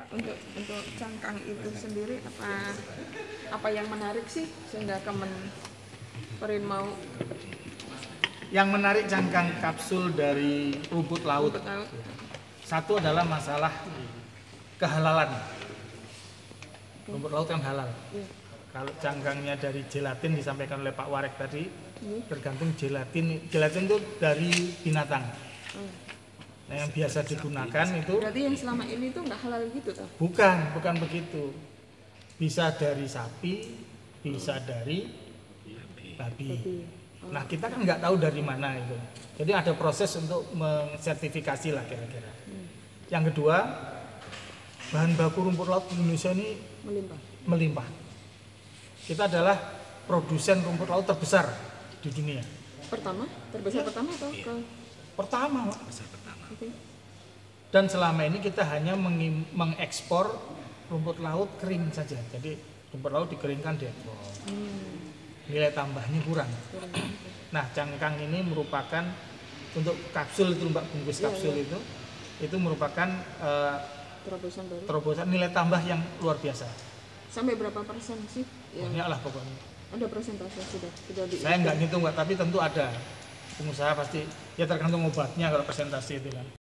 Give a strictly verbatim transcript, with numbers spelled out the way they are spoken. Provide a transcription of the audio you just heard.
Pak, untuk untuk cangkang itu sendiri apa apa yang menarik sih sehingga Kemenperin mau Yang menarik cangkang kapsul dari rumput laut, rumput laut? satu adalah masalah kehalalan. Rumput laut kan halal. Iya. Kalau cangkangnya dari gelatin disampaikan oleh Pak Warek tadi, Iya. tergantung gelatin. Gelatin itu dari binatang. Oh. Nah, yang biasa digunakan itu Berarti yang selama ini tuh nggak halal gitu toh? bukan, bukan begitu. Bisa dari sapi, bisa dari babi. Oh. Nah, kita kan nggak tahu dari mana itu. Jadi ada proses untuk mensertifikasi lah kira-kira. Hmm. Yang kedua, bahan baku rumput laut di Indonesia ini Melimpah. melimpah. Kita adalah produsen rumput laut terbesar di dunia. Pertama, terbesar pertama atau ke? Pertama, Pak. Oke. Dan selama ini kita hanya mengim- mengekspor rumput laut kering saja. Jadi rumput laut dikeringkan diekspor. Hmm. Nilai tambahnya kurang. Kurang. Nah, cangkang ini merupakan untuk kapsul itu, Mbak, bungkus Iya, kapsul iya. itu, itu merupakan uh, Terobosan baru. terobosan nilai tambah yang luar biasa. Sampai berapa persen sih? Yang Banyak lah pokoknya. ada persentase sudah sudah di. Saya nggak ngitung, Mbak, tapi tentu ada. Pengusaha pasti, ya tergantung obatnya kalau persentase itu kan.